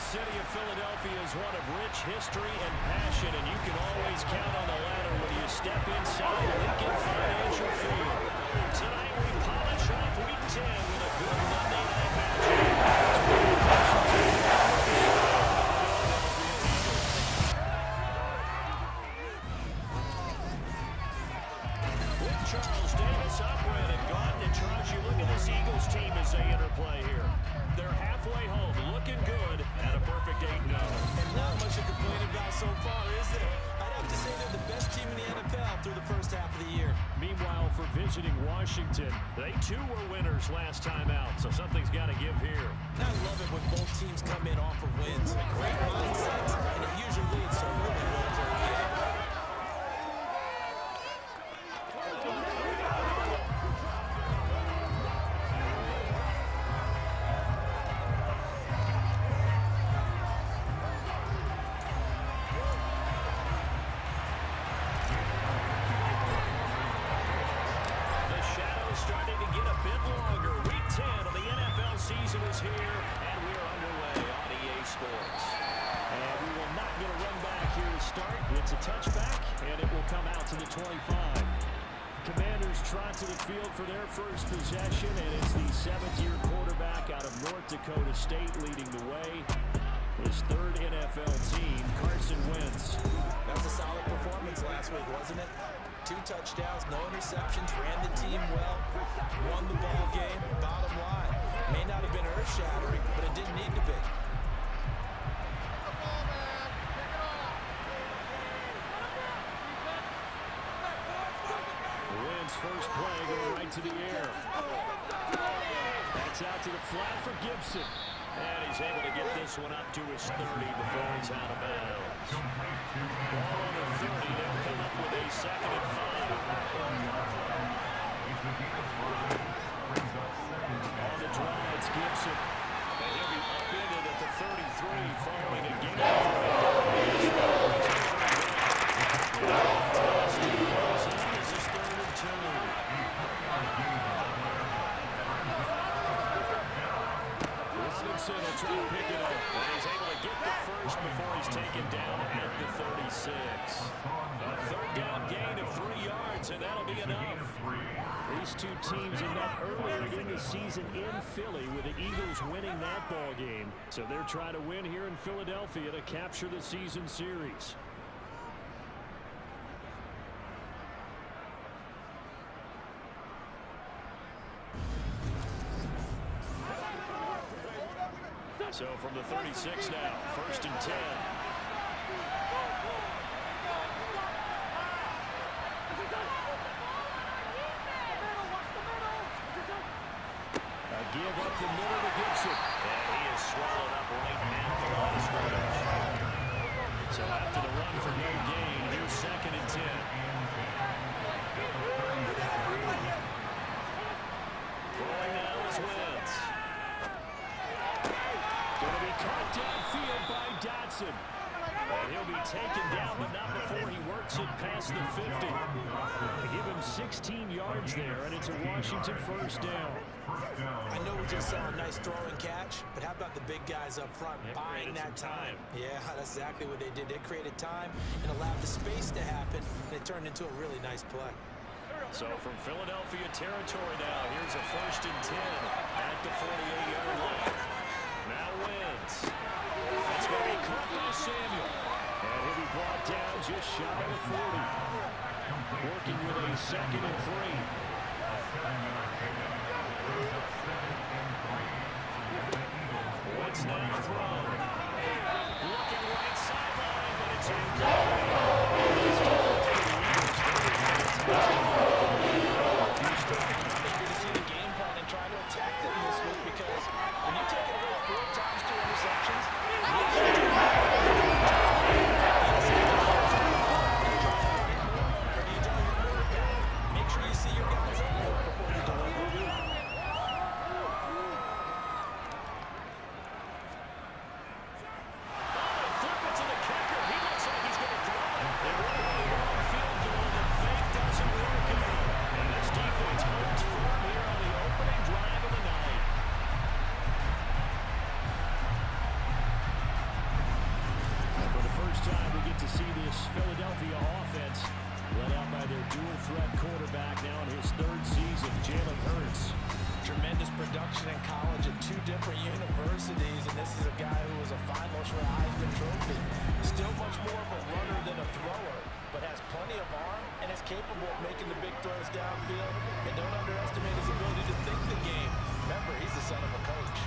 city of Philadelphia is one of rich history and passion, and you can always count on the ladder when you step inside Lincoln Financial Field. Tonight we polish off Week 10 with a good Monday night with Charles Davis, Upred, and Gaunt in charge. You look at this Eagles team as they interplay here. They're halfway home, looking good, at a perfect 8-0. And not much to complain about so far, is there? I'd have to say they're the best team in the NFL through the first half of the year. Meanwhile, for visiting Washington, they too were winners last time out, so something's got to give here. I love it when both teams come in off of wins. Great mindsets, and it usually leads to a really well-played game. Starting to get a bit longer. Week 10 of the NFL season is here, and we are underway on EA Sports. And we will not get a run back here to start. It's a touchback, and it will come out to the 25. Commanders trot to the field for their first possession, and it's the seventh-year quarterback out of North Dakota State leading the way. His third NFL team, Carson Wentz. That was a solid performance last week, wasn't it? 2 touchdowns, no interceptions, ran the team well, won the ball game. Bottom line, may not have been earth-shattering, but it didn't need to be. Wentz first play going right to the air. That's out to the flat for Gibson. And he's able to get this one up to his 30 before he's out of bounds. Ball on the 30. They'll come up with a 2nd and 5. On the drive, it's Gibson. And he'll be upended at the 33 following a game of 3. This is 3rd and 2. Robinson will try to pick it up, and he's able to get the first before he's taken down at the 36. A 3rd down gain of 3 yards, and that'll be enough. These two teams have met earlier in the season in Philly, with the Eagles winning that ball game. So they're trying to win here in Philadelphia to capture the season series. So from the 36 now, 1st and 10. A give up the middle to Gibson. And he is swallowed up right now at the line of scrimmage. So after the run for no gain, here's 2nd and 10. Throwing now is Wentz. Going to be caught downfield by Dotson. And he'll be taken down, but not before he works it past the 50. They give him 16 yards there, and it's a Washington 1st down. I know we just saw a nice throw and catch, but how about the big guys up front buying that time? Yeah, that's exactly what they did. They created time and allowed the space to happen, and it turned into a really nice play. So from Philadelphia territory now, here's a 1st and 10 at the 48-yard line. Now Wentz. That's going to be caught by Samuel. And he'll be brought down just shy of the 40. Working with a 2nd and 3. Wentz now thrown. Looking right sideline, but it's incomplete. It's different for the Eagles. Eager to see the game plan and try to attack them this week, because when you take it away 4 times, 2 interceptions, make sure you see your guys out before you deliver. dual-threat quarterback now in his third season, Jalen Hurts. Tremendous production in college at 2 different universities, and this is a guy who was a finalist for a Heisman Trophy. Still much more of a runner than a thrower, but has plenty of arm and is capable of making the big throws downfield. And don't underestimate his ability to think the game. Remember, he's the son of a coach.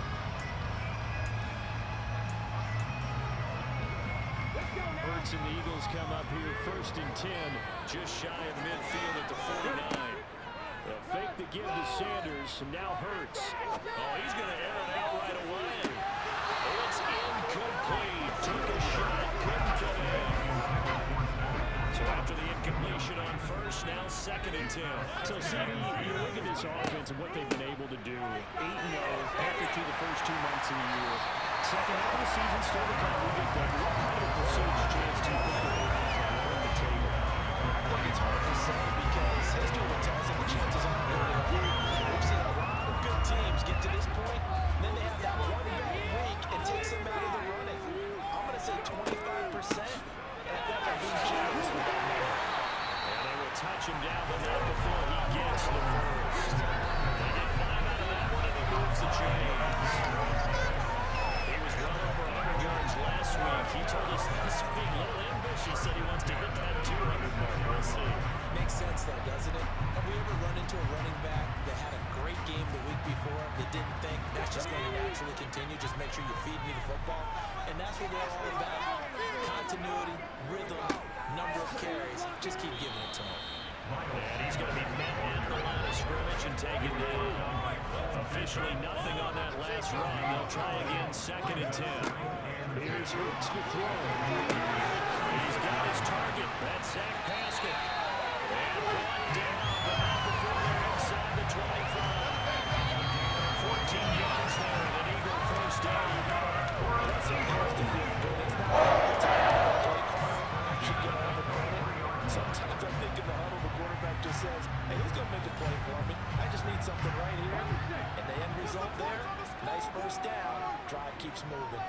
Hurts and the Eagles come up here 1st and 10, just shy of midfield at the 49. They'll fake the give to Sanders, and now Hurts. Oh, he's going to air it out right away. It's incomplete. Took a shot, couldn't get in. So after the incompletion on first, now 2nd and 10. So, CD, you look at this offense and what they've been able to do. 8-0, perfect through the first 2 months of the year. Second half of the season still to come. We get that. What kind of percentage chance do you think they have of blowing the table? I think it's hard to say because history would tell us that the chances aren't really high. We've seen a lot of good teams get to this point, and then they have that one bad week and takes them out of the running. I'm going to say 25%, and I think I'm being generous with that number. And they will touch him down, but not before he gets the first. And they 5 out of that one, and he moves the chains. He was well over 100 yards last week. He told us this week, a little ambitious, said he wants to hit that 200 mark. We'll see. Makes sense, though, doesn't it? Have we ever run into a running back that had a great game the week before that didn't think that's just going to naturally continue? Just make sure you feed me the football. And that's what we're all about. Continuity, rhythm, number of carries. Just keep giving it to him. And he's going to be met at the line of scrimmage and taken down. Officially nothing on that last run. They'll try again, 2nd and 10. Here's Hurts to throw. He's got his target. That's Zach Pascal. And brought down, but not before they're inside the 25. 14 yards there, an Eagle first down. That's supposed to feel good. It's not all the time. Should get all the credit. Sometimes I think in the huddle, the quarterback just says, hey, who's going to make a play for me? I just need something right here. And the end result there, nice first down. Drive keeps moving.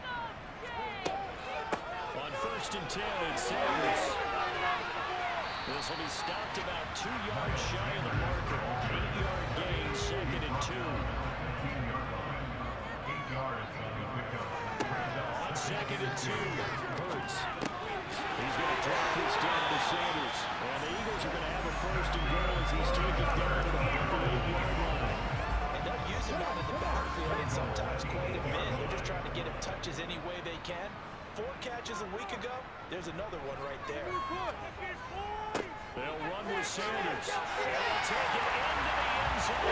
On 1st and 10, it's Sanders. This will be stopped about 2 yards shy of the marker. 8-yard gain, 2nd and 2. On 2nd and 2, Hurts. He's going to drop this down to Sanders. And the Eagles are going to have a 1st and goal as he's taken down to the back of the 8-yard line. And they'll use him out in the backfield and sometimes quite a bit. They're just trying to get him touches any way they can. 4 catches a week ago. There's another one right there. They'll run with Sanders. They'll take it into the end zone.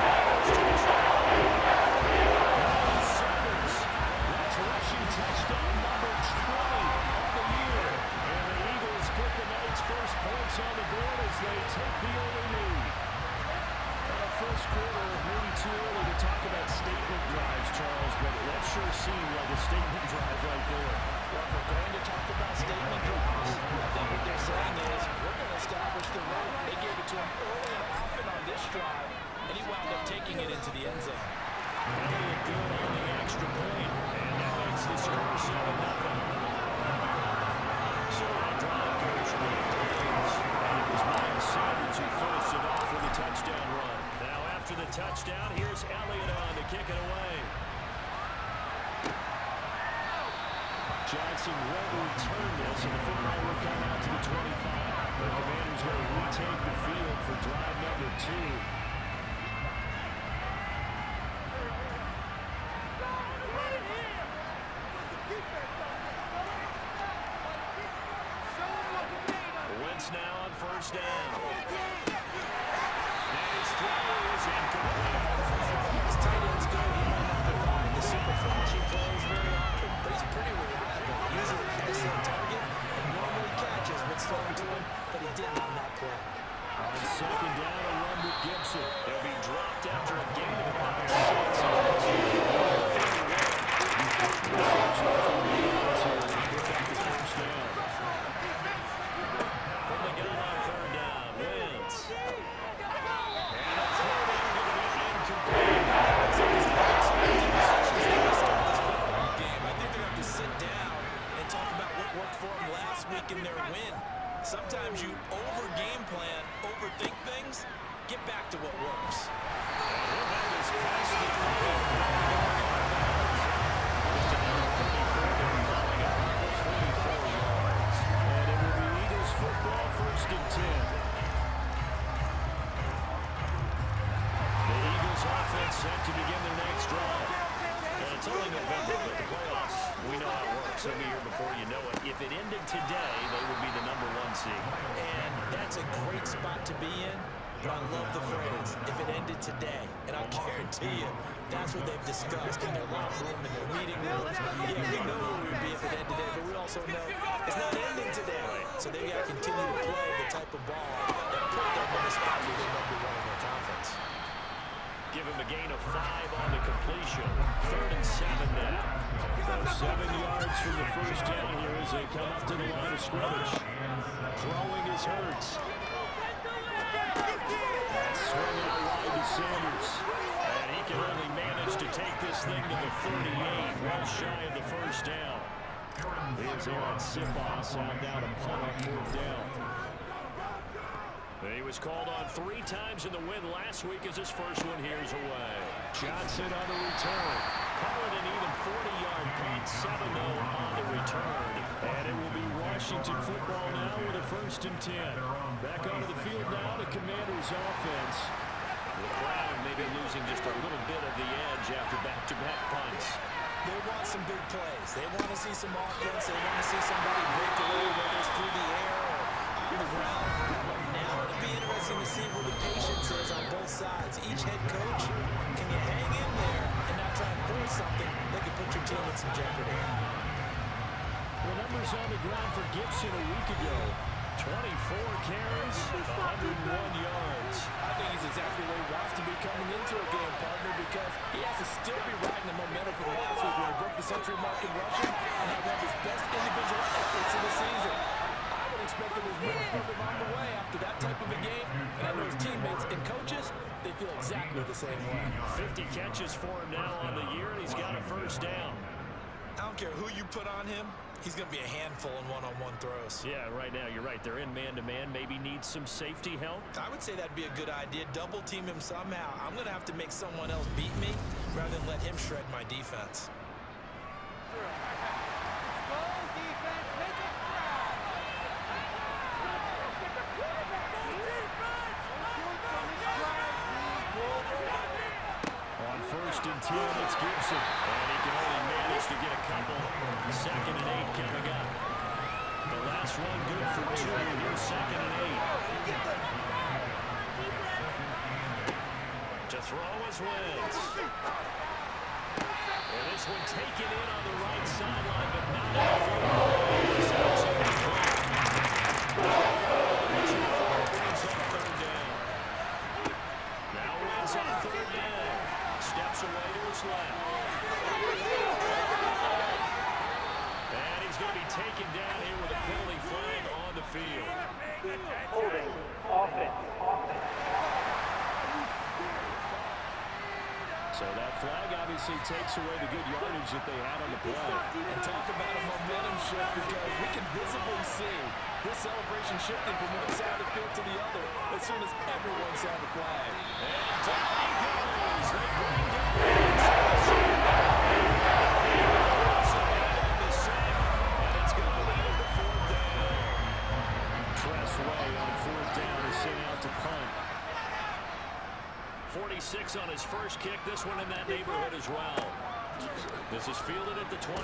Sanders. That's rushing touchdown number 20 of the year. And the Eagles put the night's first points on the board as they take the early lead. First quarter, maybe too early to talk about statement drives, Charles, but that sure seemed like a statement drive right there. Well, if we're going to talk about statement drives, I think what they're saying is we're going to establish the run. They gave it to him early and often on this drive, and he wound up taking it into the end zone. Elliott good on the extra point, and that makes the score 7-0. So that drive goes right to Davis, and it was Miles Sanders who finished it off with a touchdown run. Now after the touchdown, here's Elliott on to kick it away. Johnson will return this, and the football will come out to the 25. The Commanders going to retake the field for drive number 2. Wentz now on 1st down. His throw is incomplete. His tight ends go. He might not provide the super flashy plays very often, but he's pretty reliable. Usually an excellent target and normally catches what's thrown to him, but he didn't on that play. On 2nd down, a run with Gibson. They'll be dropped after a gain of about 6. set to begin their next drive. And it's only November, but the playoffs, we know how it works. They'll be here before you know it. If it ended today, they would be the #1 seed. And that's a great spot to be in. But I love the phrase, if it ended today. And I guarantee you, that's what they've discussed in their locker room, in their meeting rooms. Yeah, we know where we would be if it ended today, but we also know it's not ending today. So they've got to continue to play the type of ball that put them in the spot where they're #1 in their conference. Give him a gain of 5 on the completion. 3rd and 7 now. 7 yards from the first down here as they come up to the line of scrimmage. Throwing is Hurts. Swung out wide to Sanders. And he can only manage to take this thing to the 38, well shy of the first down. Here's Aaron Siposs out now to punt on 4th down. He was called on 3 times in the win last week as his first one here's away. Johnson on the return. Call it an even 40-yard punt, 7-0 on the return. And it will be Washington football now with a 1st and 10. Back onto the field now, the Commanders offense. The crowd maybe losing just a little bit of the edge after back-to-back punts. They want some big plays. They want to see some offense. They want to see somebody break away, whether it's through the air or on the ground. Now it'll be interesting to see where the patience is on both sides. Each head coach, can you hang in there and not try and force something that could put your team in some jeopardy? The numbers on the ground for Gibson a week ago. 24 carries, 101 yards. I think he's exactly where he wants to be coming into a game, partner, because he has to still be riding the momentum from last week when he broke the century mark in rushing and had one of his best individual efforts of the season. I would expect that there's more for him on the way after that type of a game, and I know his teammates and coaches, they feel exactly the same way. 50 catches for him now on the year, and he's got a 1st down. I don't care who you put on him. He's going to be a handful in one-on-one throws. Yeah, right now, you're right. They're in man-to-man. Maybe needs some safety help. I would say that'd be a good idea. Double team him somehow. I'm going to have to make someone else beat me rather than let him shred my defense. On 1st and 10, it's Gibson. And he can only manage to get a couple. 2nd and 8 coming up. The last one good for 2. Here's 2nd and 8. To throw is Wentz. And this one taken in on the right sideline, but not in the field. It's out to the goal. 2-4 brings up 3rd down. Now Wentz on 3rd down. Steps away to his left. And he's going to be taken down here with a penalty flag on the field. Holding offense. So that flag obviously takes away the good yardage that they had on the play. And talk about a momentum shift, because we can visibly see this celebration shifting from one side of the field to the other as soon as everyone saw the flag. And down he goes. They bring down and it's going to lead to 4th down. Tressway on 4th down is sent out to punt. 46 on his first kick. This one in that neighborhood as well. This is fielded at the 27.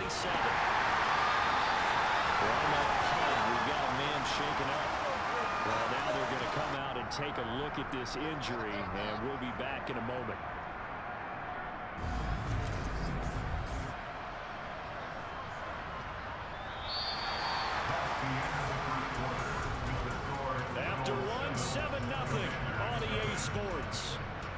Well, on that punt, we've got a man shaken up. Well, now they're going to come out and take a look at this injury, and we'll be back in a moment. After one, 7-0 on EA Sports.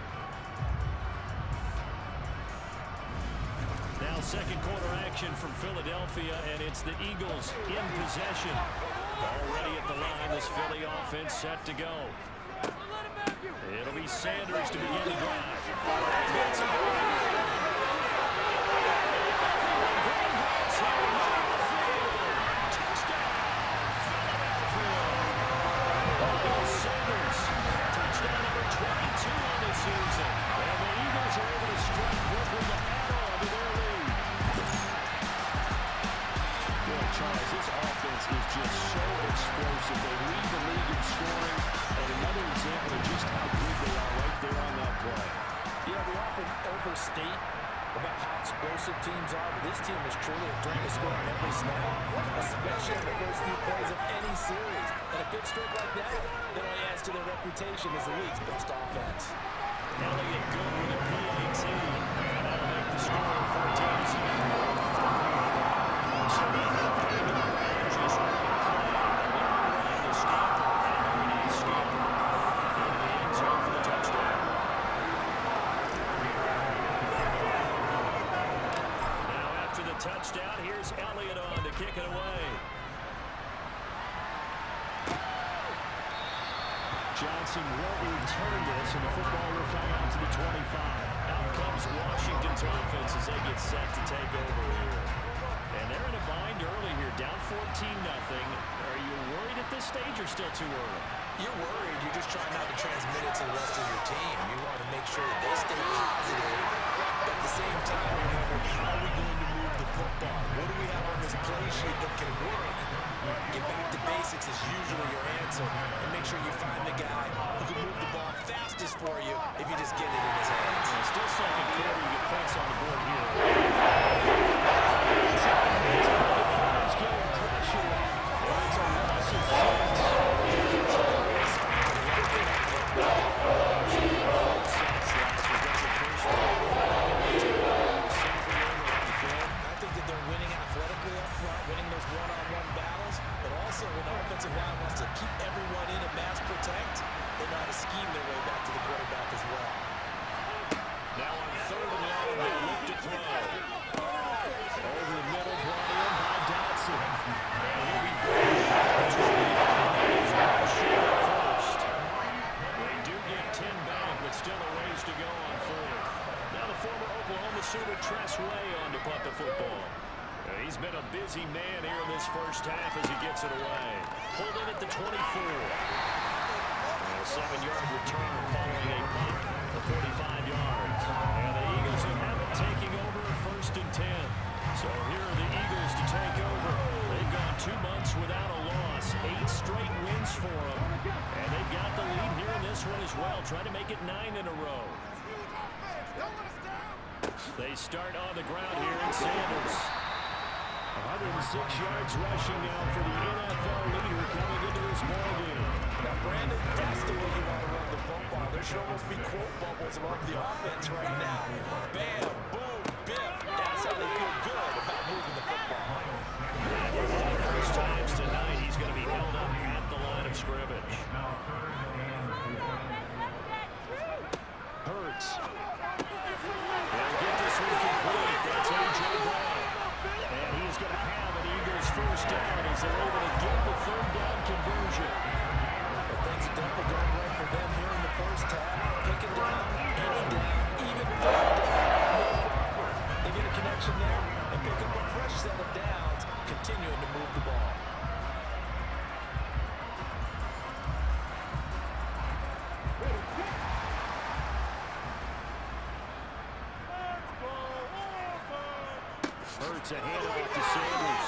Now 2nd quarter action from Philadelphia, and it's the Eagles in possession. Already at the line, this Philly offense set to go. It'll be Sanders to begin the drive. Sanders, touchdown number 22 on the season. And the Eagles are able to strike quickly to add on to their lead. Boy, Charles, this offense is just so explosive. They lead the league in scoring. And another example of just how good they are right there on that play. often overstate about how explosive teams are, but this team is truly a threat to score on every snap, especially in the first few plays of any series. And a big streak like that only adds to their reputation as the league's best offense. Elliott good with a PAT, and that'll make the score 14-7. So just running play, the long run, the scamper, and there it is, scamper into the end zone for the touchdown. Now after the touchdown, here's Elliott on to kick it away. Johnson won't return this, and the football will come out to the 25. Out comes Washington's offense as they get set to take over here. And they're in a bind early here, down 14-0. Are you worried at this stage or still too early? You're worried. You're just trying not to transmit it to the rest of your team. You want to make sure that they stay positive. But at the same time, you're wondering, how are we going to move the football? What do we have on this play sheet that can work? Get back to basics is usually your answer. And make sure you find the guy who can move the ball fastest for you if you just get it in his hands. Still second quarter, you get points on the board here. He's been a busy man here in this first half as he gets it away. Pulled in at the 24. A 7-yard return following a punt for 45 yards. And the Eagles will have it taking over first and 10. So here are the Eagles to take over. They've gone 2 months without a loss. 8 straight wins for them. And they've got the lead here in this one as well, trying to make it 9 in a row. They start on the ground here in Sanders. 106 yards rushing now for the NFL leader coming into this ballgame. Now, Brandon, that's the way you want to run the football. There should almost be quote bubbles above the offense right now. Bam, boom, biff. That's how they feel good about moving the football. For one of the first times tonight, he's going to be held up at the line of scrimmage. Hurts. They'll get this one complete. That's A.J. Brown. And he's going to have an Eagles first down as they're able to get the third down conversion. But things are definitely going right for them here in the first half. Pick it down, any down, even third down. They get a connection there and pick up a fresh set of downs, continuing to move the ball. Hurts a handoff to Sanders.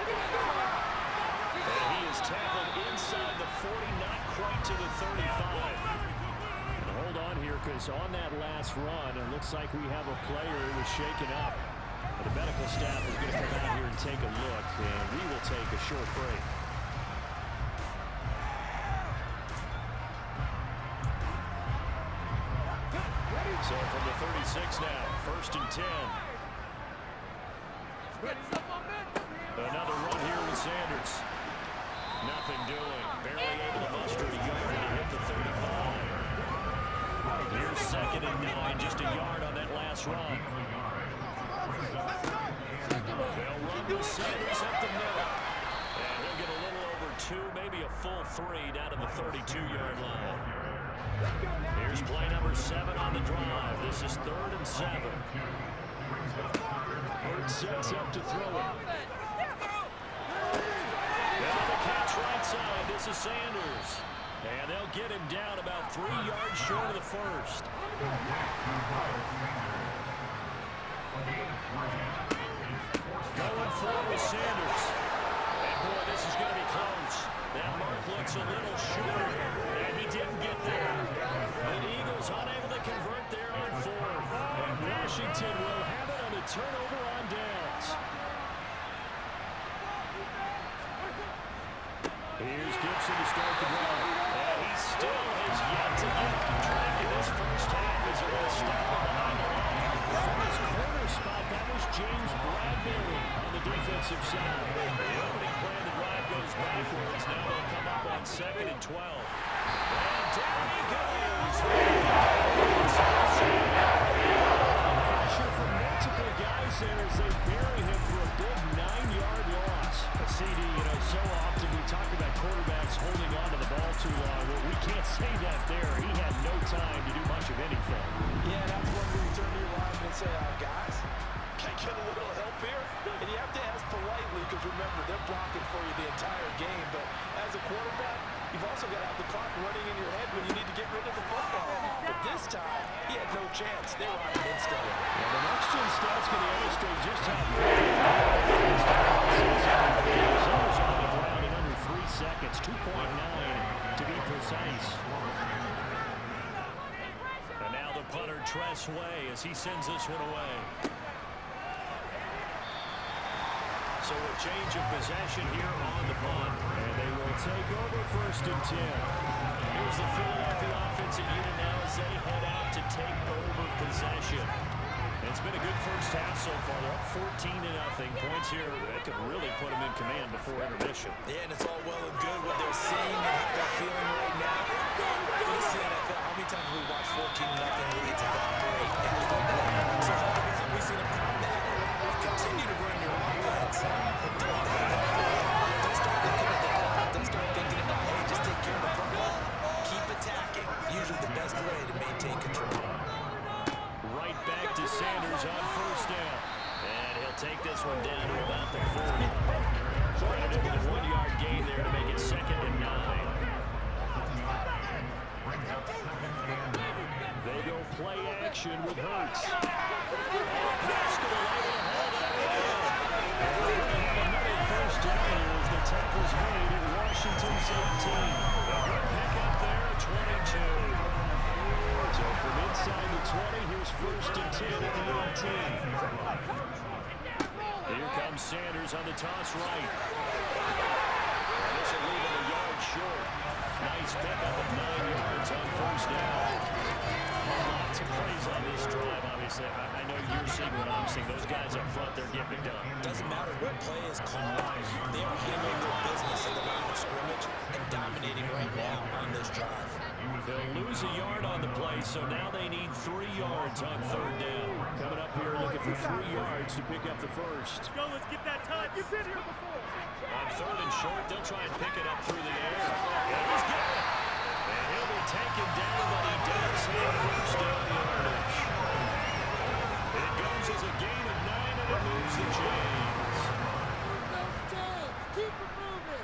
And he is tackled inside the 40, not quite to the 35. And hold on here, because on that last run, it looks like we have a player who was shaken up. The medical staff is going to come out here and take a look, and we will take a short break. So from the 36 now, first and 10. Another run here with Sanders. Nothing doing. Barely able to muster a yard to hit the 35. Here's second and 9. Just a yard on that last run. They'll run with Sanders up the middle. And he'll get a little over 2, maybe a full 3 down to the 32-yard line. Here's play number 7 on the drive. This is 3rd and 7. Hurts sets up to throw it. Now the catch right side. This is Sanders. And they'll get him down about 3 yards short of the first. Going forward with Sanders. And boy, this is going to be close. That mark looks a little short, and he didn't get there. The Eagles unable to convert there on fourth. Washington will have it on the turnover on downs. Here's Gibson to start the drive. And he still has yet to get on track in this first half as it was stopped behind the line. From his corner spot, that was James Bradbury on the defensive side. The opening play of the drive goes backwards. Now they'll come up on 2nd and 12. And down he goes. Pressure from multiple guys there as they bury him for a big 9-yard loss. But CD, so often we talk about quarterbacks holding on to the ball too long. Well, we can't say that there. He had no time to do much of anything. Yeah, that's when you turn to your lineman and say, guys, can I get a little help here? And you have to ask politely because, remember, they're blocking for you the entire game. But as a quarterback, you've also got to have the clock running in your head when you need to get rid of the football. But this time, he had no chance. They were on him instantly. Well, the next gen stats going to illustrate just how he was on the ground in under 3 seconds, 2.9 to be precise. And now the punter, Tress Way, as he sends this one away. So a change of possession here on the punt. And they will take over 1st and 10. Here's the Philadelphia offensive unit now as they head out to take over possession. It's been a good first half so far. They're up 14-0. Points here that could really put them in command before intermission. Yeah, and it's all well and good what they're seeing and how they're feeling right now. In this NFL, how many times have we watched 14-0 leads evaporate and play? So how have we seen them come back? Continue to run your offense. But don't start looking at the clock. Don't start thinking about, hey, just take care of the football. Keep attacking. Usually the best way to maintain control. Right back to Sanders on 1st down. And he'll take this one down to about the 40. Credited with a 1-yard gain there to make it 2nd and 9. They go play action with Hurts. Pass to the right and hold that one. Another 1st down here as the tackle's made at Washington's 18. A good pick up there, 22. So from inside the 20, here's 1st and 10 at the 18. Here comes Sanders on the toss right. This will leave him a yard short. Nice pickup of 9 yards on 1st down. Lots of plays on this drive, obviously. I know you're seeing what I'm seeing. Those guys up front, they're getting it done. Doesn't matter what play is called. They are handling their business in the line of scrimmage and dominating right now on this drive. They'll lose a yard on the play, so now they need 3 yards on 3rd down. Coming up here looking for 3 yards to pick up the first. Let's go, let's get that touch. You've been here before. On 3rd and short, they'll try and pick it up through the air. And he's got it. And he'll be taken down, but he does have 1st down yardage. It goes as a gain of 9, and it moves the chains. Keep it moving.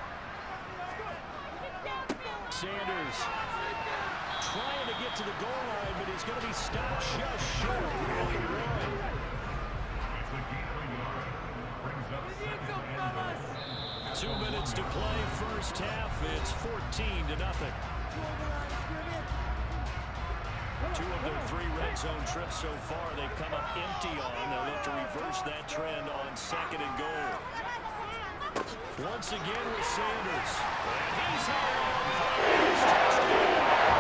Sanders trying to get to the goal line, but he's going to be stopped just short at the run. 2 minutes to play, 1st half. It's 14-0. 2 of their 3 red zone trips so far, they've come up empty on. They'll look to reverse that trend on 2nd and goal. Once again with Sanders. And he's held on for his touchdown.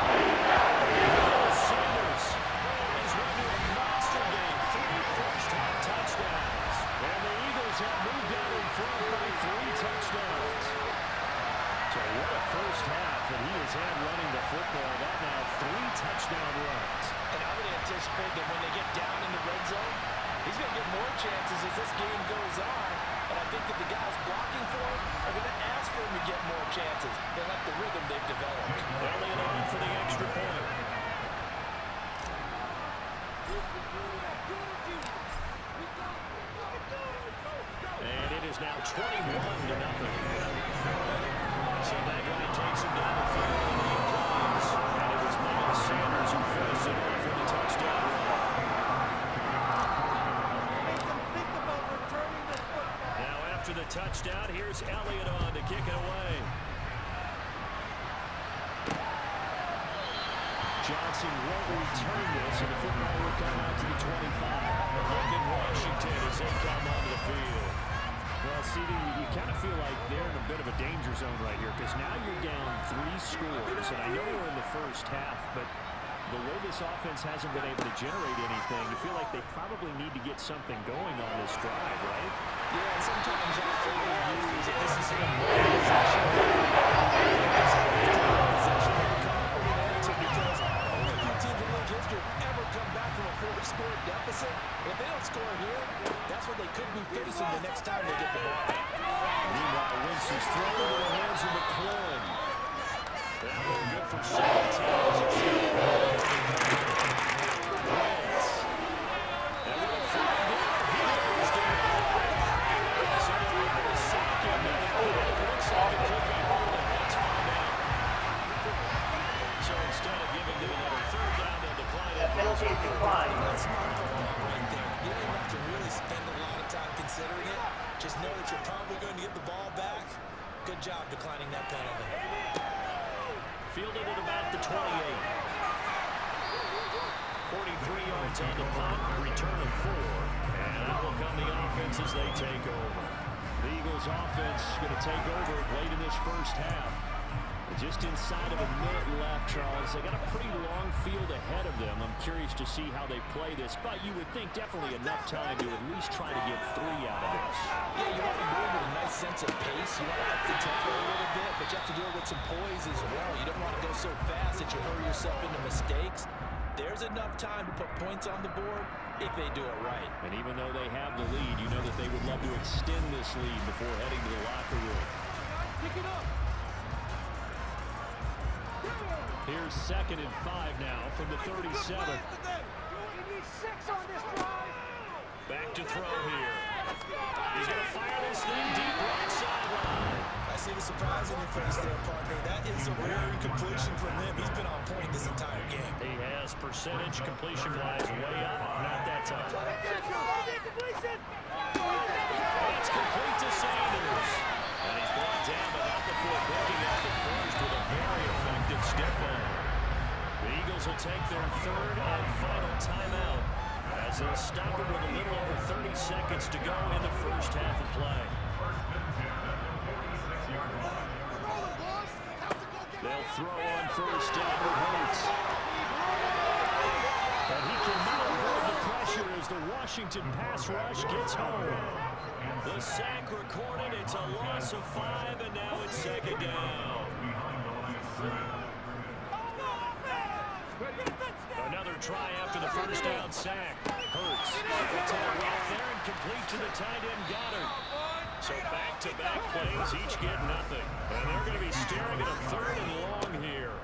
Sanders is running a monster game. 3 first-half touchdowns. And the Eagles have moved out in front by 3 touchdowns. So what a first half that he has had running the football. That now 3 touchdown runs. And I would anticipate that when they get down in the red zone, he's going to get more chances as this game goes on. And I think that the guys blocking for him are going to ask for him to get more chances. They like the rhythm they've developed. Elliott on for the extra point. And it is now 21-0. So that guy takes him down the field on 8 plays. And it was Miles Sanders who finished it off for the touchdown run. Now after the touchdown. Here's Elliott on to kick it away. Johnson won't return this, and the football will come out to the 25. Look at Washington as they come onto the field. Well, CD, you kind of feel like they're in a bit of a danger zone right here because now you're down 3 scores, and I know we're in the first half, but the way this offense hasn't been able to generate anything, you feel like they probably need to get something going on this drive, right? Yeah, and sometimes I overuse it. This is a possession. Because only a few teams in world history have ever come back from a 4-score deficit. If they don't score here, that's what they could be facing the next time they get the ball. Meanwhile, Winston's thrown into the hands of McLaurin. That one good for 17. Penalty is declined. That's smart football right there. You don't have to really spend a lot of time considering it. Just know that you're probably going to get the ball back. Good job declining that penalty. Fielded at about the 28. 43 yards on the punt. Return of 4. And that will come the offense as they take over. The Eagles offense going to take over late in this first half. Just inside of a minute left, Charles. They got a pretty long field ahead of them. I'm curious to see how they play this, but you would think definitely enough time to at least try to get 3 out of this. Yeah, you want to move with a nice sense of pace. You want to up the tempo a little bit, but you have to do it with some poise as well. You don't want to go so fast that you hurry yourself into mistakes. There's enough time to put points on the board if they do it right. And even though they have the lead, you know that they would love to extend this lead before heading to the locker room. Pick it up. Here's 2nd and 5 now from the 37. You need 6 on this drive. Back to throw here. He's going to fire this thing deep right sideline. I see the surprise in your face there, partner. That is a rare incompletion from him. He's been on point this entire game. He has percentage completion-wise way up. Not that time. It's complete to Sanders. And he's brought down, but not before picking up the first with a very effective stiff arm. The Eagles will take their 3rd and final timeout as they'll stop it with a little over 30 seconds to go in the first half of play. They'll throw on first down with Hurts. And he cannot avoid the pressure as the Washington pass rush gets home. The sack recorded. It's a loss of 5, and now it's 2nd down. Another try after the first down sack. Hurts. It's a rough there and complete to the tight end Goddard. So back-to-back plays, each get nothing. And they're going to be staring at a 3rd and long here.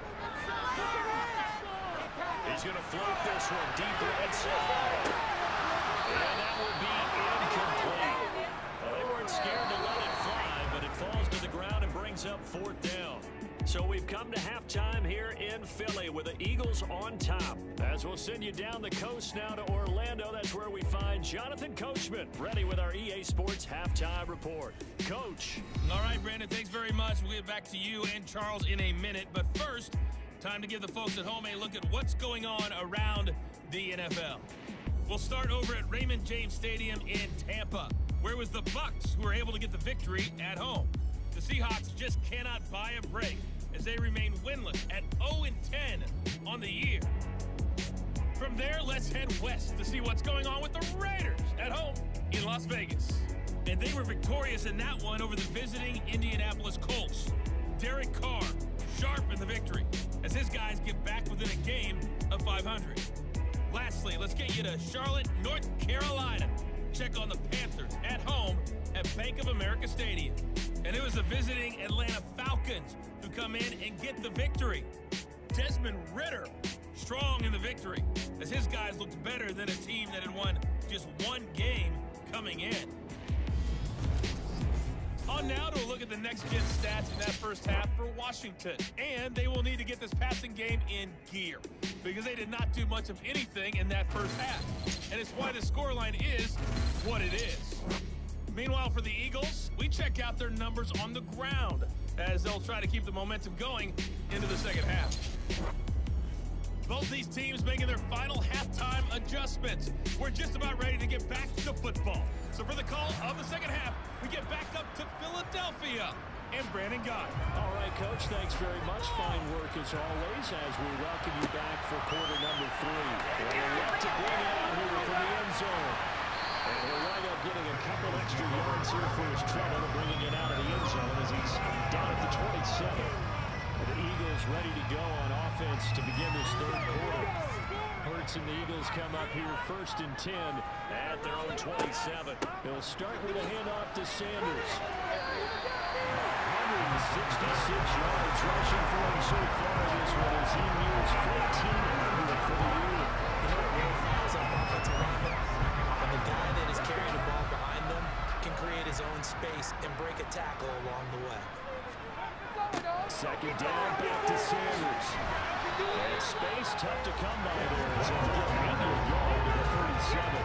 He's going to float this one deep right side. And that will be incomplete. Well, they weren't scared to let it fly, but it falls to the ground and brings up 4th down. So we've come to halftime here in Philly with the Eagles on top. As we'll send you down the coast now to Orlando, that's where we find Jonathan Coachman, ready with our EA Sports Halftime Report. Coach. All right, Brandon, thanks very much. We'll get back to you and Charles in a minute. But first, time to give the folks at home a look at what's going on around the NFL. We'll start over at Raymond James Stadium in Tampa, where it was the Bucs who were able to get the victory at home. The Seahawks just cannot buy a break as they remain winless at 0-10 on the year. From there, let's head west to see what's going on with the Raiders at home in Las Vegas. And they were victorious in that one over the visiting Indianapolis Colts. Derek Carr, sharp in the victory, as his guys get back within a game of 500. Lastly, let's get you to Charlotte, North Carolina. Check on the Panthers at home at Bank of America Stadium. And it was the visiting Atlanta Falcons who come in and get the victory. Desmond Ridder, strong in the victory, as his guys looked better than a team that had won just one game coming in. On now to a look at the next-gen stats in that first half for Washington. And they will need to get this passing game in gear because they did not do much of anything in that first half. And it's why the scoreline is what it is. Meanwhile, for the Eagles, we check out their numbers on the ground as they'll try to keep the momentum going into the second half. Both these teams making their final halftime adjustments. We're just about ready to get back to football. So for the call of the second half, we get back up to Philadelphia and Brandon Gott. All right, Coach, thanks very much. Fine work as always as we welcome you back for quarter number 3. We'll look to bring it out here from the end zone. And he'll wind up getting a couple extra yards here for his trouble, bringing it out of the end zone as he's down at the 27. The Eagles ready to go on offense to begin this third quarter. Hurts and the Eagles come up here 1st and 10 at their own 27. They'll start with a handoff to Sanders. 166 yards rushing for him so far this one as he nears 1,400 for the year. You know what really fouls on offensive linemen? When the guy that is carrying the ball behind them can create his own space and break a tackle along the way. Second down, back to Sanders. And space tough to come by there as he'll get maybe a yard to the 37.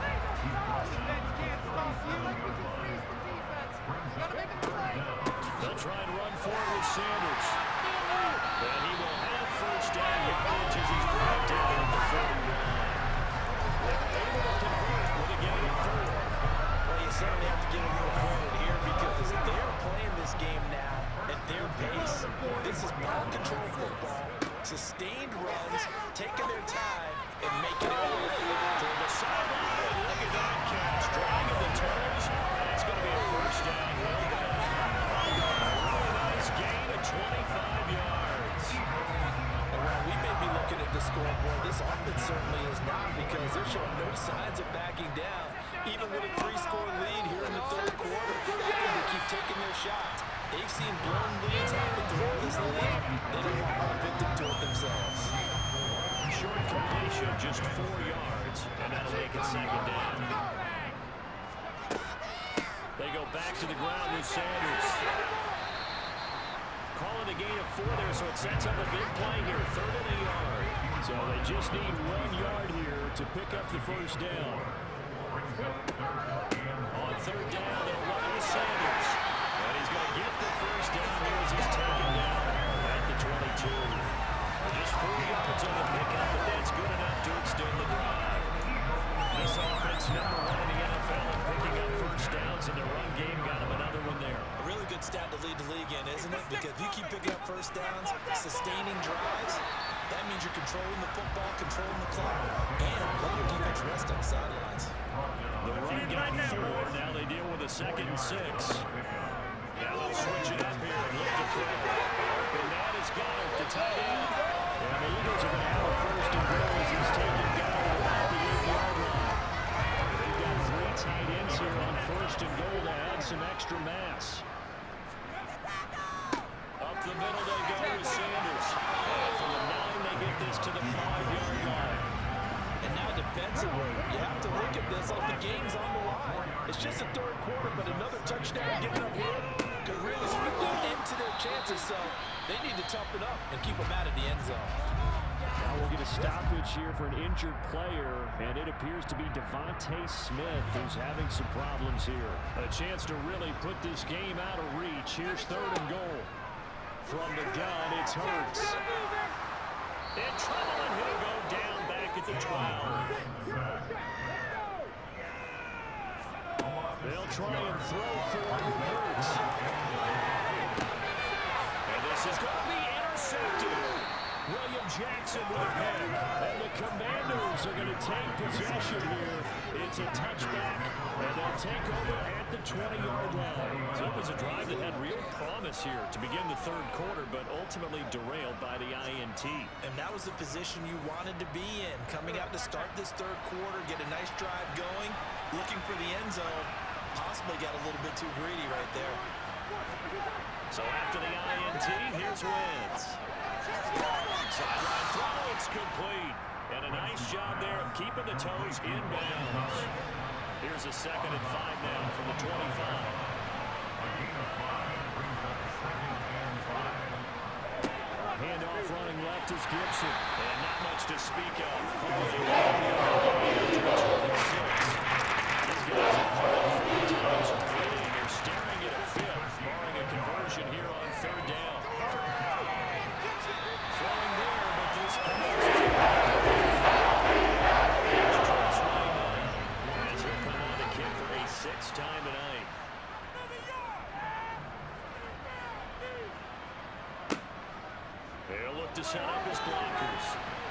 They'll try and run forward with Sanders. And he will have first down yardage as he's brought down at the 41. Able to convert with a gain of 4. Well, you certainly have to give them more credit here because they're playing this game now at their pace. This is ball control football, sustained runs, taking their time, and making it work. Toward the sideline, look at that catch, dragging the toes. That's going to be a first down. Well done. Really nice gain of 25 yards. And while we may be looking at the scoreboard, this offense certainly is not because they're showing no signs of backing down, even with a 3-score lead here in the third quarter. They keep taking their shots. They've seen blown leads happen throughout this league. They don't want to fall victim to it themselves. Short completion, just 4 yards, and that'll make it second down. They go back to the ground with Sanders. Calling a gain of 4 there, so it sets up a big play here, 3rd and a yard. So they just need 1 yard here to pick up the first down. On 3rd down, they'll run with Sanders. And he's going to get the first down here as he's taken down at the 22. Just 4 yards on the pickup, but that's good enough to extend the drive. This offense #1 in the NFL and picking up first downs, and the run game got him another one there. A really good stat to lead the league in, isn't it? Because if you keep picking up first downs, sustaining drives, that means you're controlling the football, controlling the clock, and letting your defense rest on the sidelines. The run got 4. Now they deal with a 2nd and 6. Now they'll switch it up here and look to throw. And that is Goddard, the tight end. And the Eagles are going to have a 1st and goal as he's taking Goddard about the 8-yard line. They've got 3 tight ends here on 1st and goal to add some extra mass. Up the middle they go with Sanders. And from the 9, they get this to the 5-yard line. And now defensively, you have to look at this like the game's on the line. It's just a third quarter, but another touchdown given up here could really sweep them into their chances. So they need to toughen up and keep them out of the end zone. Now we'll get a stoppage here for an injured player, and it appears to be Devontae Smith who's having some problems here. A chance to really put this game out of reach. Here's 3rd and goal. From the gun, it's Hurts. In trouble, and he'll go down back at the 12. They'll try and throw forward with Hurts. And this is going to be intercepted. William Jackson with a pick. And the Commanders are going to take possession here. It's a touchback, and they'll take over at the 20-yard line. So it was a drive that had real promise here to begin the third quarter, but ultimately derailed by the INT. And that was the position you wanted to be in. Coming out to start this third quarter, get a nice drive going, looking for the end zone. Possibly got a little bit too greedy right there. So after the INT, here's Wentz. Sideline throw, it's complete. And a nice job there of keeping the toes in bounds. Here's a 2nd and 5 now from the 25. Handoff running left is Gibson. And not much to speak of. These guys are part of 4 times. sixth time tonight. They'll look to set up his blockers.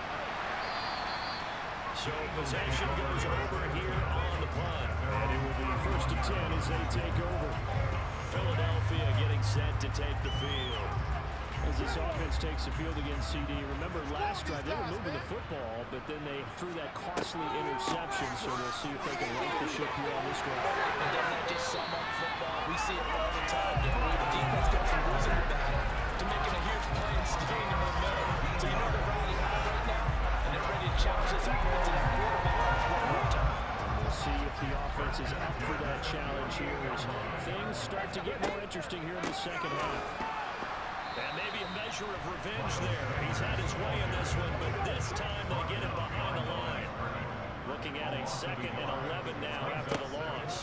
So possession goes over here on the punt. And it will be 1st and 10 as they take over. Philadelphia getting set to take the field. As this offense takes the field against CD, remember last drive they were moving the football, but then they threw that costly interception, so we'll see if they can right the ship here on this drive. And doesn't that just sum up football? We see it all the time. The defense goes from losing the battle to making a huge play and staying in the middle. So you know they're riding high right now, and they're ready to challenge this offense to that quarterback one more time. We'll see if the offense is up for that challenge here as things start to get more interesting here in the second half. And maybe a measure of revenge there. He's had his way in this one, but this time they get him behind the line. Looking at a 2nd and 11 now after the loss.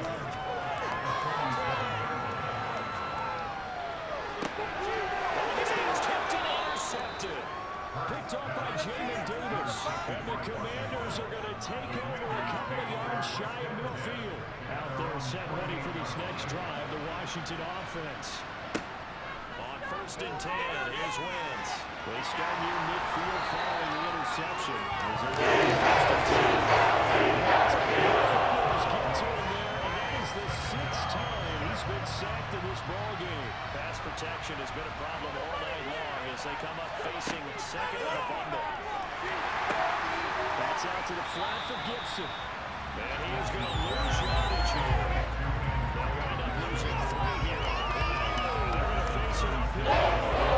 This one's tipped and intercepted. Picked off by Jamin Davis. And the Commanders are going to take over a couple of yards shy of midfield. Out there set ready for this next drive, the Washington offense. 1st and 10, here's Wentz. They start near midfield following the interception. As they get 1st and 10. Get to him there, and that is the 6th time he's been sacked in this ballgame. Pass protection has been a problem all night long as they come up facing 2nd and a bundle. That's out to the flat for Gibson. And he is going to lose yardage here. They'll wind up losing 3 here. They're going to face it uphill.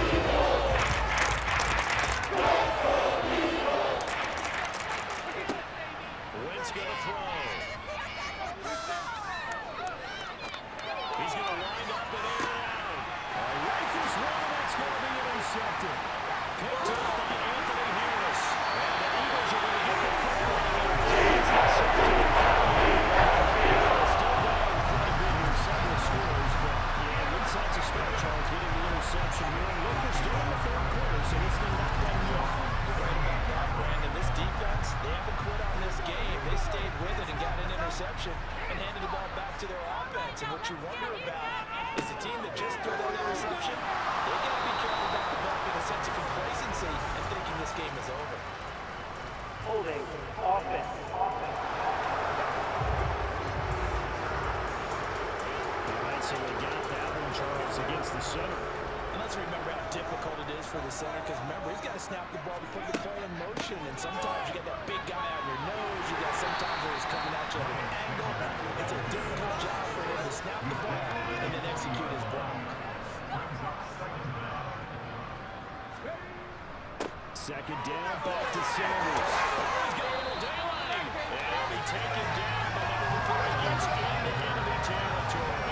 Wentz going to throw. He's going to wind up and in and out. Rifles one, that's going to be intercepted. Picked up by Anthony Harris. And the Eagles are going to get the football. Still down quite a bit here, several scores, but yeah, once that's a start, Charles, getting the interception here. And look, we're still in the 3rd quarter, so it's not done yet. Right about that, Brandon. This defense, they haven't quit on this game. They stayed with it and got an interception and handed the ball back to their offense. And what you wonder about is the team that just threw that interception, they got to be careful about developing a sense of complacency and thinking this game is over. Holding offense. All right, so they got that one, Charles, against the center. And let's remember how difficult it is for the center, because remember, he's got to snap the ball to put the play in motion, and sometimes you get that big guy on your nose, you got sometimes where he's coming at you at an angle. It's a difficult job for him to snap the ball and then execute his block. 2nd down, back to Sanders. He's got a little daylight. And he'll be taken down by number 4 against enemy territory.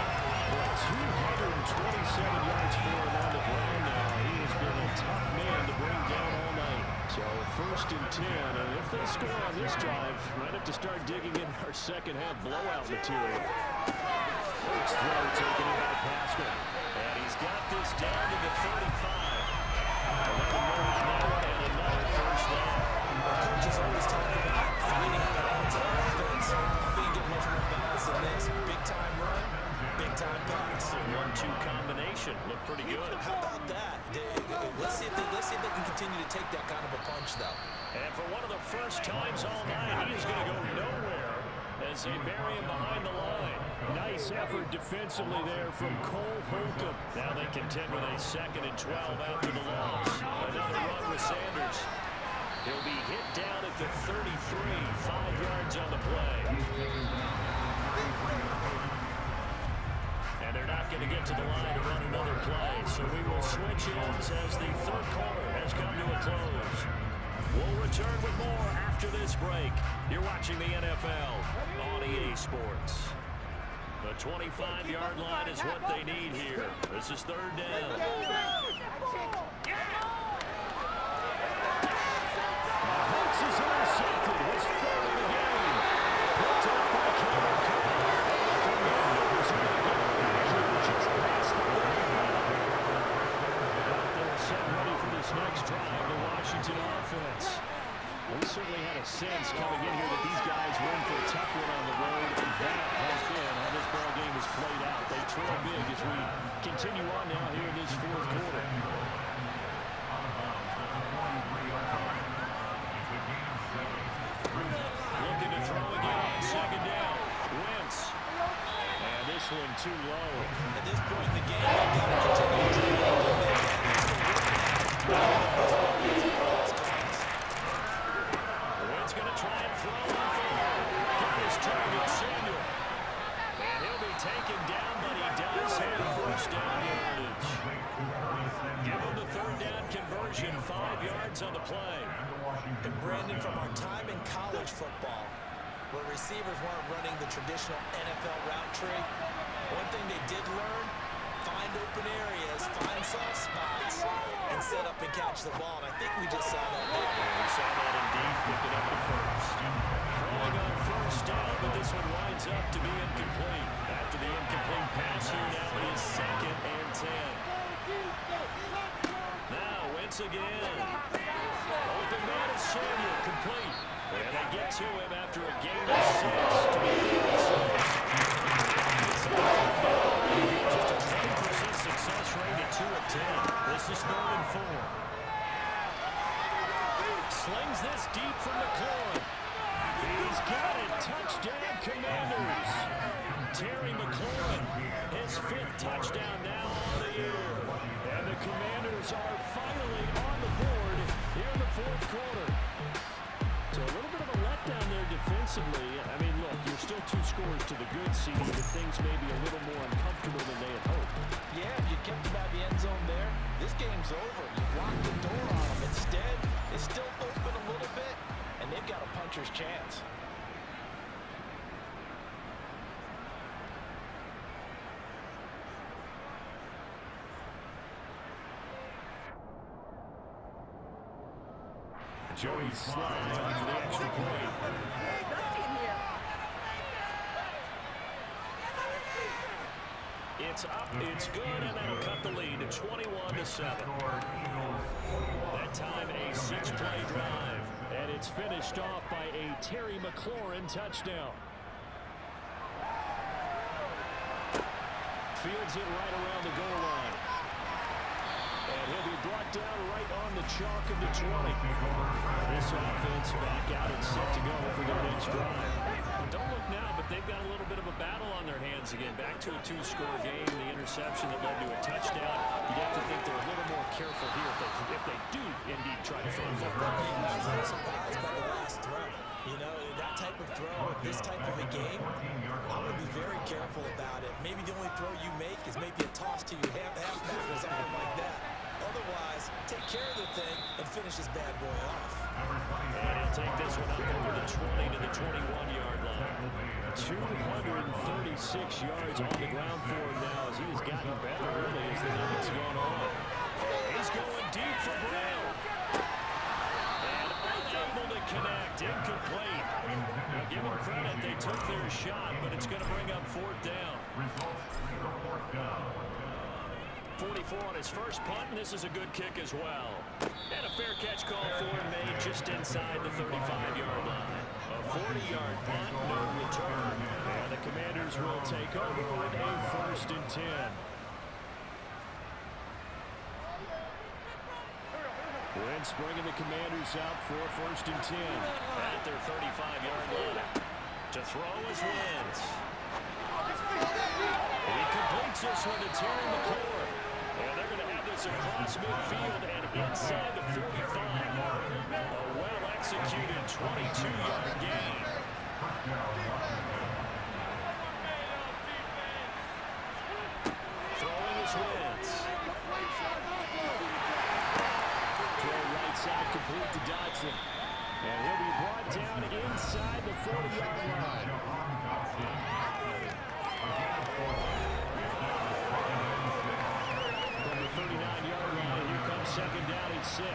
227 yards for him on the ground now. He has been a tough man to bring down all night. So 1st and 10, and if they score on this drive, might have to start digging in our second half blowout material. First throw taken in by Pascal. And he's got this down to the 35. 11 more than that, and another 1st down. Coaches always talk about finding balance on offense. I think you get much more balance than this. Big time run, big time pass. 1-2 combination looked pretty good. How about that? Let's see if they can continue to take that kind of a punch, though. And for one of the first times all night, he is going to go nowhere as they bury him behind the line. Nice effort defensively there from Cole Holcomb. Now they contend with a 2nd and 12 after the loss. Another run with Sanders. He'll be hit down at the 33, 5 yards on the play. And they're not going to get to the line to run another play, so we will switch ends as the 3rd quarter has come to a close. We'll return with more after this break. You're watching the NFL on EA Sports. The 25-yard line is what they need here. This is 3rd down. Hurts is intercepted. His 3rd of the game. Picked up by Cameron Cole. Commanders are going to get it back here just past the 35. Out there set ready for this next drive, the Washington offense. We certainly had a sense coming in here that these guys were in for a tough one on the road, and that has been as we continue on now here in this fourth quarter. Looking to throw again on second down. Wentz. And this one too low. At this point in the game, they've got to continue to try to go make Wentz going to try and throw on forward. Got his target, Samuel. And he'll be taken down, but he does have first down yardage. Give him the third down conversion, 5 yards on the play. And Brandon, from our time in college football, where receivers weren't running the traditional NFL route tree, one thing they did learn, find open areas, find soft spots, and set up and catch the ball. And I think we just saw that there. We saw that indeed, picked it up to first. Throwing on first down, but this one winds up to be incomplete. After the incomplete pass here, now it is 2nd and 10. Now Wentz again. Open man is Samuel, complete. And they get to him after a gain of 6 to be 36. Just a 20% success rate at 2 of 10. This is 3rd and 4. Slings this deep from McLaurin. He's got it. Touchdown, Commanders. Terry McLaurin, his 5th touchdown now on the year. And the Commanders are finally on the board here in the 4th quarter. So a little bit of a letdown there defensively. I mean, look, you're still 2 scores to the good seed, but things may be a little more uncomfortable than they had hoped. Yeah, if you kept them out the end zone there, this game's over. You've locked the door on them. Instead, it's still open a little bit, and they've got a puncher's chance. Joey slides onto the extra point. It's up, it's good, and that'll cut the lead to 21-7. That time a 6-play drive, and it's finished off by a Terry McLaurin touchdown. Fields it right around the goal line. And he'll be brought down right on the chalk of the 20. This offense back out and set to go for their next drive. Don't look now, but they've got a little bit of a battle on their hands again. Back to a 2-score game. The interception that led to a touchdown. You'd have to think they're a little more careful here if they do indeed try to throw the football. I was a little surprised by the last throw. You know, that type of throw, this type of a game, I'm going to be very careful about it. Maybe the only throw you make is maybe a toss to your halfback or something like that. Otherwise, take care of the thing and finish this bad boy off. And he'll take this one up over the 20 to the 21-yard line. 236 yards on the ground for him now as he has gotten better early as the night has gone on. He's going deep for Brown. And unable to connect. Incomplete. Now, give him credit. They took their shot, but it's going to bring up 4th down. 44 on his first punt, and this is a good kick as well. And a fair catch call for him made just inside the 35-yard line. A 40-yard punt, no return. And the Commanders will take over with a 1st and 10. Wentz bringing the Commanders out for 1st and 10 at their 35-yard line. To throw is Wentz. He completes this one to Terry McLaurin. And they're going to have this across midfield and inside the 45. A well-executed 22-yard gain. Throwing is Wentz. Throw right side complete to Dodson. And he'll be brought down inside the 40-yard line. From the 39-yard line, here comes 2nd down and 6.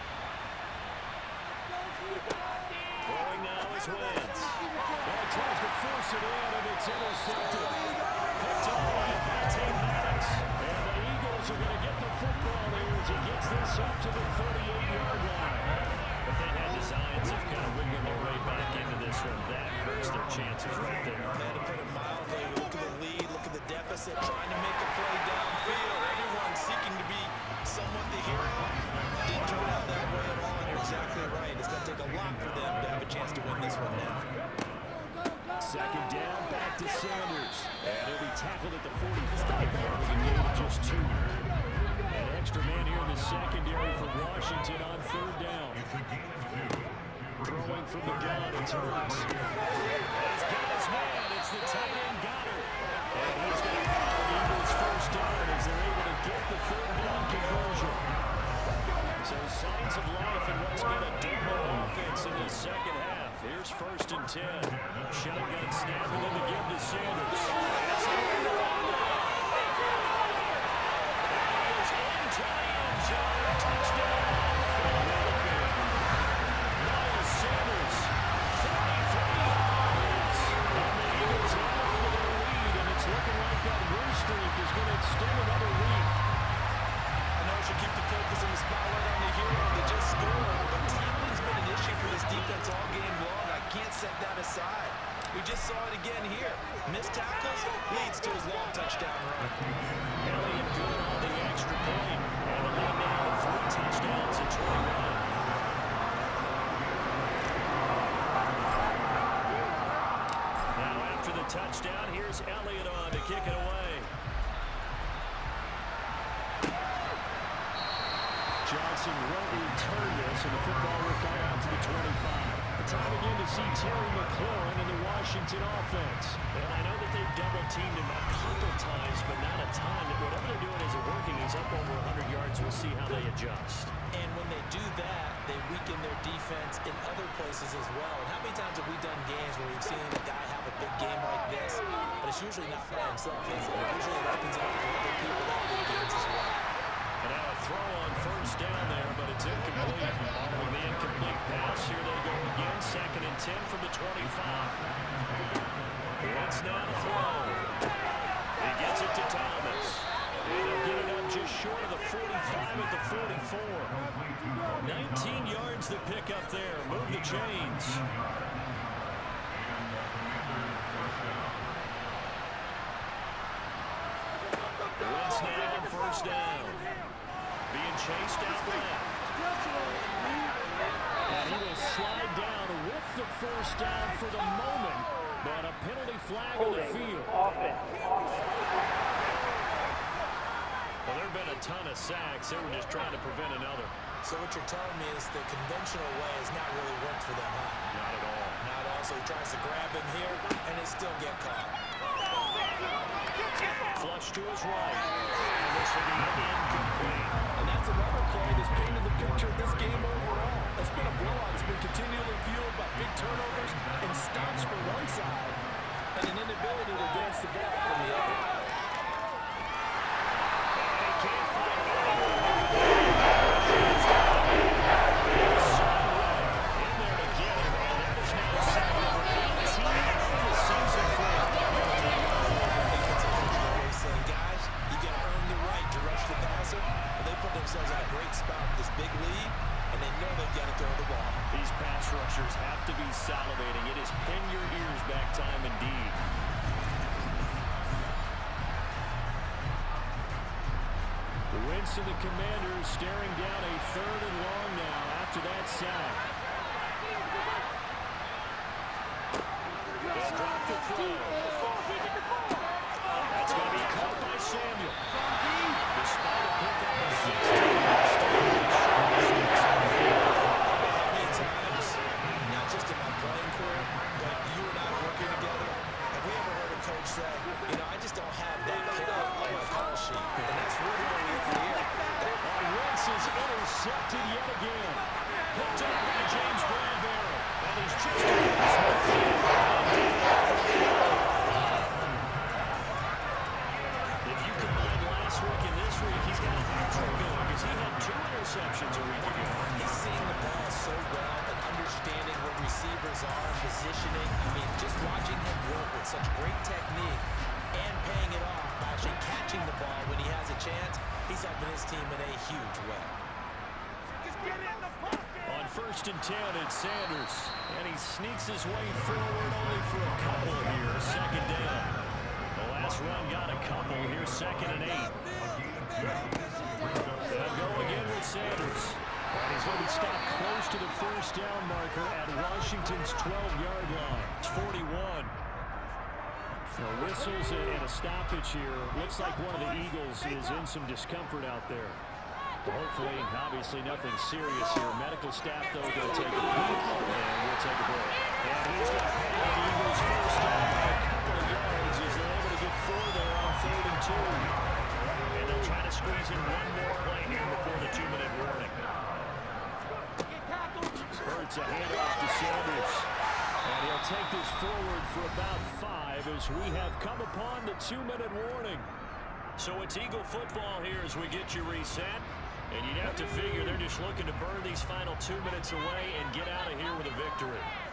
Throwing now is Wentz. Well, tries to force it in, and it's intercepted. Picked up by Monte Maddox. And the Eagles are going to get the football here as he gets this up to the 38-yard line. But they had designs of kind of wiggling their way back into this this one. That hurts their chances right there. Man, to put it mildly, look at the lead, look at the deficit, trying to make a play downfield. Everyone seeking to be somewhat the hero. Didn't turn out that way at all, and you're exactly right. It's going to take a lot for them to have a chance to win this one now. Second down, back to Sanders. And he'll be tackled at the 45 with a gain of just 2. An extra man here in the secondary for Washington on third down. Throwing from the gun, it's Hurts. He's got his man. It's the tight end, Goddard. And he's going to have the Eagles' first down as they're able to get the third down conversion. So signs of life in what's been a dismal offense in the second half. Here's 1st and 10. Shotgun snap and then the give to Sanders. Touchdown. Miles Sanders, 33 yards. And the Eagles have a little lead, and it's looking like that win streak is going to extend another week. I know I should keep the focus on the spotlight on the hero that just scored, but tackling's been an issue for this defense all game long. I can't set that aside. We just saw it again here. Missed tackles leads to his long touchdown run. Elliott good on the extra point. And the lead now 3 touchdowns at 21. Now after the touchdown, here's Elliott on to kick it away. Johnson won't return this, and the football will come out to the 25. Time again to see Terry McLaurin in the Washington offense. And I know that they've double-teamed him a couple times, but not a ton. Whatever they're doing isn't working. He's up over 100 yards. We'll see how they adjust. And when they do that, they weaken their defense in other places as well. And how many times have we done games where we've seen a guy have a big game like this, but it's usually not by himself, is it? It usually opens up for other people that have big games as well. And now a throw on 1st down there, but it's incomplete. Following the incomplete pass, here they go again. 2nd and 10 from the 25. What's now to throw? He gets it to Thomas. And he'll get it up just short of the 45 at the 44. 19 yards to pick up there. Move the chains. Wentz now 1st down. Being chased out left. And he will slide down with the 1st down for the moment. But a penalty flag on the field. Well, there have been a ton of sacks. They were just trying to prevent another. So what you're telling me is the conventional way has not really worked for them, huh? Not at all. Not at all. So he tries to grab him here, and they still get caught. Flush to his right. And this will be incomplete. And that's another play that's painted the picture of this game overall. It's been a blowout. It's been continually fueled by big turnovers and stops from one side and an inability to advance the ball from the other. They can't find it. In there to get him. And that is now sack number 18 of the season for Saying, guys, you got to earn the right to rush the passer. And they put themselves in a great spot with this big lead, and they know they've got to throw the ball. These pass rushers have to be salivating. It is pin your ears back time indeed. The Wentz and the Commanders staring down a 3rd and long now after that sack. They'll drop the throw. That's going to be caught by Samuel. Despite a pickup of 16. Not just in my playing career, but you and I working together. Have we ever heard a coach say, you know, I just don't have that play on my call sheet? And that's really what we have here. Wentz is intercepted yet again. Picked up by James Bradbury. And he's just if you combine last week and this week, he's got a hat-trick going because he had 2 interceptions a week ago. He's seeing the ball so well and understanding where receivers are, positioning. I mean, just watching him work with such great technique and paying it off by actually catching the ball when he has a chance, he's helping his team in a huge way. On first and 10 at Sanders. And he sneaks his way forward only for a couple here. Second down. The last run got a couple. Here's second and 8. They'll go again with Sanders. And he's going to be stopped close to the first down marker at Washington's 12-yard line. It's 41. So whistles and a stoppage here. Looks like one of the Eagles is in some discomfort out there. Hopefully, obviously nothing serious here. Medical staff, though, going to take a peek, and we'll take a break. And he's got the Eagles first down by a couple of yards as they're able to get 4 there on 3rd and 2. And they'll try to squeeze in one more play here before the 2-minute warning. Hurts a handoff to Sanders. And he'll take this forward for about 5 as we have come upon the 2-minute warning. So it's Eagle football here as we get you reset. And you'd have to figure they're just looking to burn these final 2 minutes away and get out of here with a victory.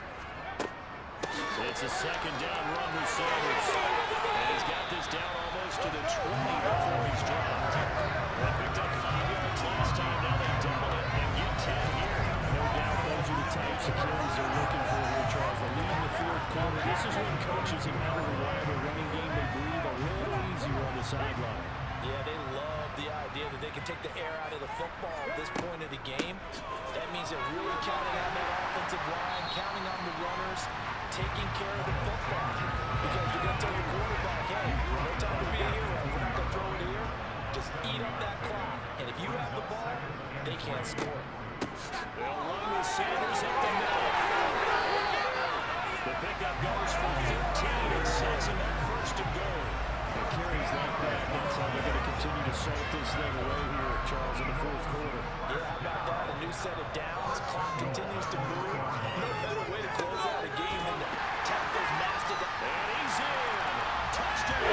It's a second down run with Sanders. And he's got this down almost to the 20 before he's dropped. They picked up 5 yards last time. Now they double it and get 10 here. No doubt those are the types of carries they're looking for here, Charles. The lead in the 4th quarter. This is when coaches have had a reliable running game. They breathe a little easier on the sideline. Yeah, they love the idea that they can take the air out of the football at this point of the game. That means they're really counting on that offensive line, counting on the runners, taking care of the football. Because you're going to tell your quarterback, hey, no time to be a hero. We're not going to throw it here. Just eat up that clock. And if you have the ball, they can't score. They'll run with Sanders up the middle. The pickup goes for 15 and sets him up first and goal. And carries like that, that's how they're going to continue to salt this thing away here, Charles, in the 4th quarter. Yeah, how about that? A new set of downs. Clock continues to move. No better way to close out a game than to tap those mastodons. And he's in. Touchdown.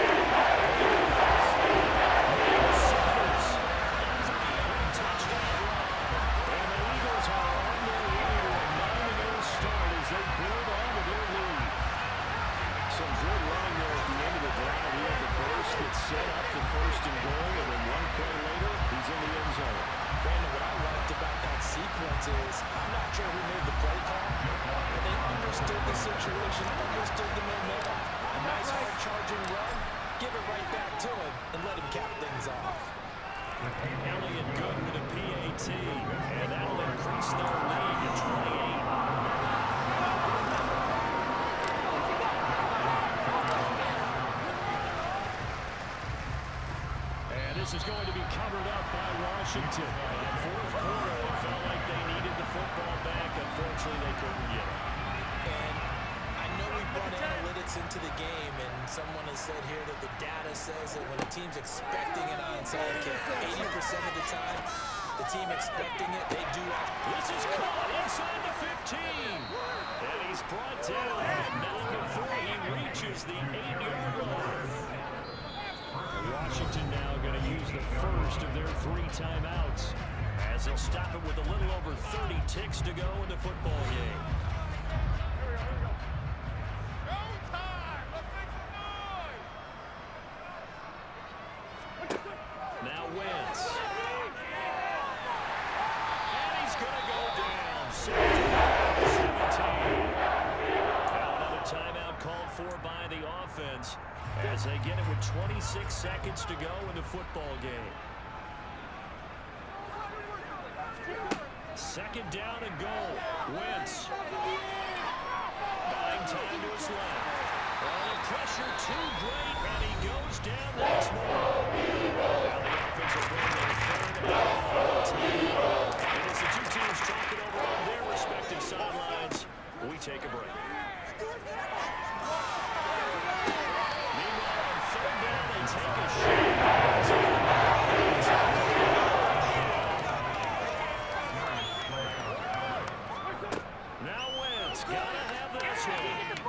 Touchdown. And the Eagles are on their way to a 9-0 start as they build on to their lead. Some good running there at the end of the drive. He had the burst that set up the first and goal, and then one play later, he's in the end zone. Brandon, what I liked about that sequence is, I'm not sure who made the play call, but they understood the situation, understood the momentum. A nice hard-charging run, give it right back to him, and let him cap things off. Elliott good with a PAT, and that'll increase their lead to 28. This is going to be covered up by Washington. In the 4th quarter, it felt like they needed the football back. Unfortunately, they couldn't get it. And I know we brought analytics into the game, and someone has said here that the data says that when a team's expecting an onside kick, 80% of the time, the team expecting it, they do it. This is caught inside the 15. And he's brought down, not before he reaches the 8-yard line. Washington now going to use the first of their 3 timeouts as they'll stop it with a little over 30 ticks to go in the football game. Now Wentz. And he's going to go down. 17. Now another timeout called for by the offense as they get it with 26 seconds to go in the football game. Second down and goal. Wentz. Buying time to his left. Oh, the pressure too great, and he goes down once more. Now the offense will bring their 3rd and final timeout. And as the 2 teams talk it over on their respective sidelines, we take a break. Now Wentz, gotta have this one.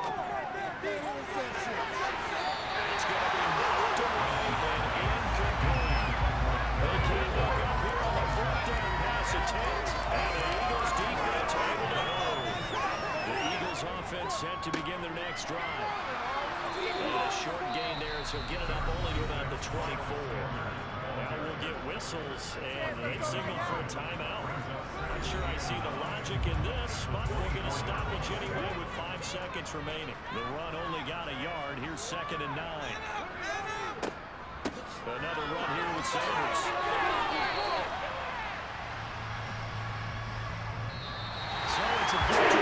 It's gonna be knocked away and incomplete. They can't look up here on the 4th down pass attempt, and the Eagles defense able to hold. The Eagles offense set to begin their next drive. And a short gain there, so get it up only to about the 24. Now we'll get whistles, and they signal for a timeout. Not sure I see the logic in this, but we'll get a stoppage anyway with 5 seconds remaining. The run only got a yard. Here's 2nd and 9. Another run here with Sanders. So it's a